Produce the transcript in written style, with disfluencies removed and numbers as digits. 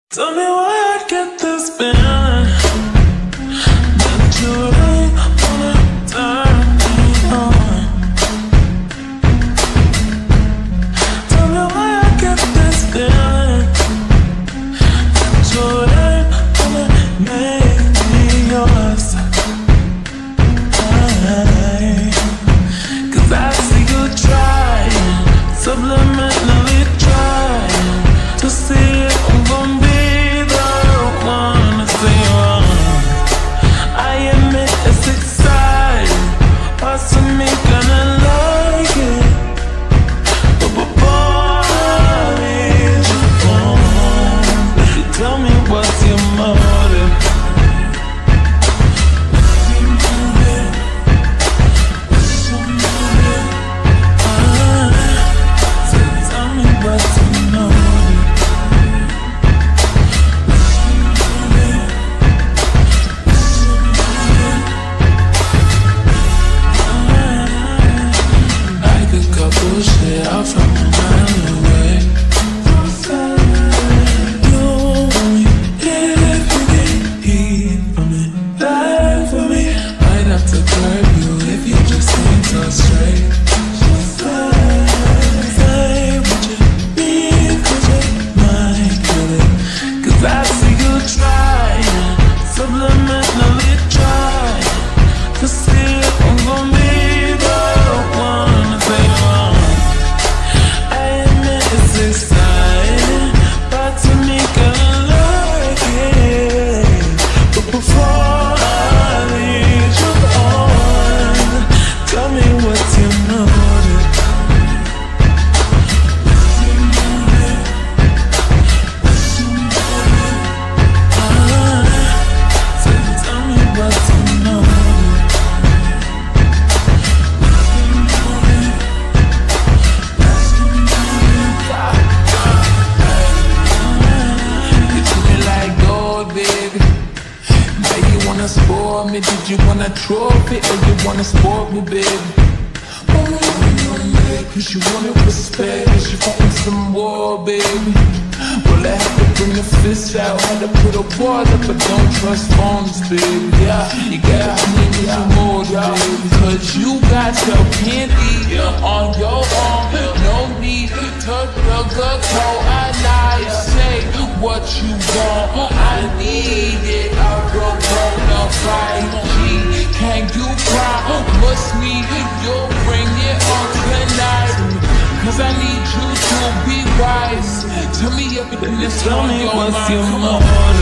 Tell me why I get this feeling that you ain't wanna turn me on. Tell me why I get this feeling that you ain't wanna make me yours. Cause I see you trying, subliminally trying to see if I'm gonna be did you want a trophy or you wanna sport me, baby? Cause you wanted respect, cause you wanted some more, baby. Well, I had to bring the fist out, had to put a wall up, but don't trust phones, baby. Yeah, you gotta need you more, baby. Cause you got your candy on your arm, no need to the cold. I lie, say what you want, I need it. I broke on fight, can you promise me you'll bring it on tonight? Cause I need you to be wise. Tell me everything that's on your mind.